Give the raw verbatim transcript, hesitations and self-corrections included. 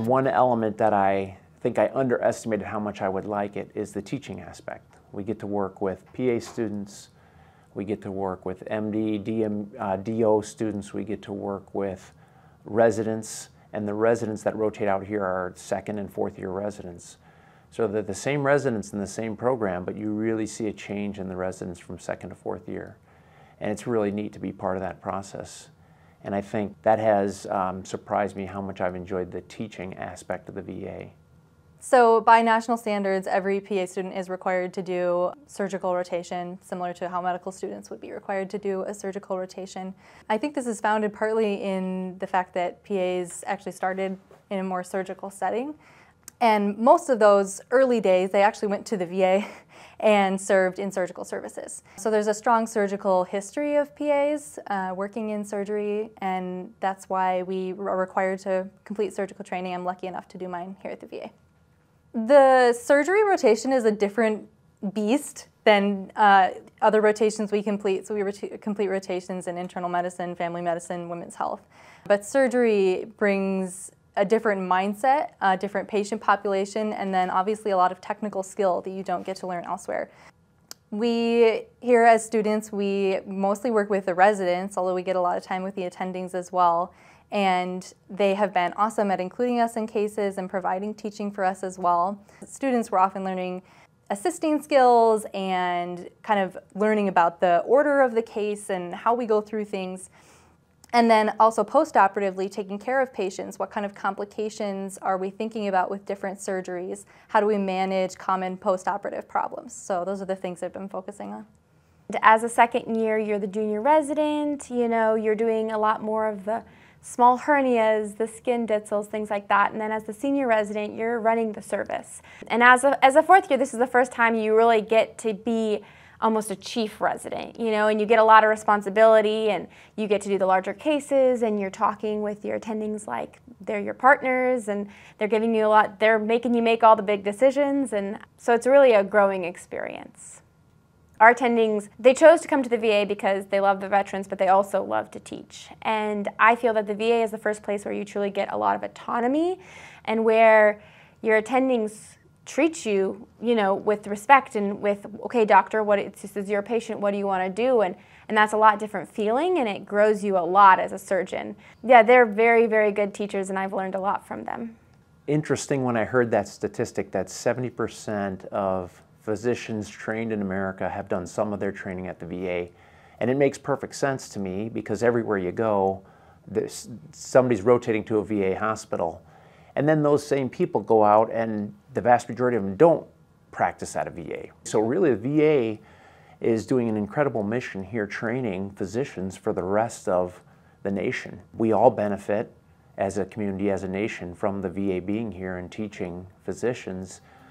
One element that I think I underestimated how much I would like it is the teaching aspect. We get to work with P A students, we get to work with M D, D M, uh, D O students, we get to work with residents, and the residents that rotate out here are second and fourth year residents. So they're the same residents in the same program, but you really see a change in the residents from second to fourth year. And it's really neat to be part of that process. And I think that has um, surprised me how much I've enjoyed the teaching aspect of the V A. So by national standards, every P A student is required to do surgical rotation, similar to how medical students would be required to do a surgical rotation. I think this is founded partly in the fact that P As actually started in a more surgical setting. And most of those early days, they actually went to the V A and served in surgical services. So there's a strong surgical history of P As uh, working in surgery, and that's why we are required to complete surgical training. I'm lucky enough to do mine here at the V A. The surgery rotation is a different beast than uh, other rotations we complete. So we rot complete rotations in internal medicine, family medicine, women's health. But surgery brings a different mindset, a different patient population, and then obviously a lot of technical skill that you don't get to learn elsewhere. We, here as students, we mostly work with the residents, although we get a lot of time with the attendings as well. And they have been awesome at including us in cases and providing teaching for us as well. Students were often learning assisting skills and kind of learning about the order of the case and how we go through things. And then also post-operatively taking care of patients. What kind of complications are we thinking about with different surgeries? How do we manage common post-operative problems? So those are the things I've been focusing on. As a second year, you're the junior resident, you know, you're doing a lot more of the small hernias, the skin ditzels, things like that. And then as the senior resident, you're running the service. And as a, as a fourth year, this is the first time you really get to be almost a chief resident, you know, and you get a lot of responsibility and you get to do the larger cases and you're talking with your attendings like they're your partners and they're giving you a lot, they're making you make all the big decisions, and so it's really a growing experience. Our attendings, they chose to come to the V A because they love the veterans, but they also love to teach. And I feel that the V A is the first place where you truly get a lot of autonomy and where your attendings treat you, you know, with respect and with, okay, doctor, what it's, this is your patient, what do you want to do? And, and that's a lot different feeling, and it grows you a lot as a surgeon. Yeah, they're very, very good teachers, and I've learned a lot from them. Interesting when I heard that statistic that seventy percent of physicians trained in America have done some of their training at the V A. And it makes perfect sense to me because everywhere you go, there's, somebody's rotating to a V A hospital. And then those same people go out and the vast majority of them don't practice at a V A. So really the V A is doing an incredible mission here training physicians for the rest of the nation. We all benefit as a community, as a nation, from the V A being here and teaching physicians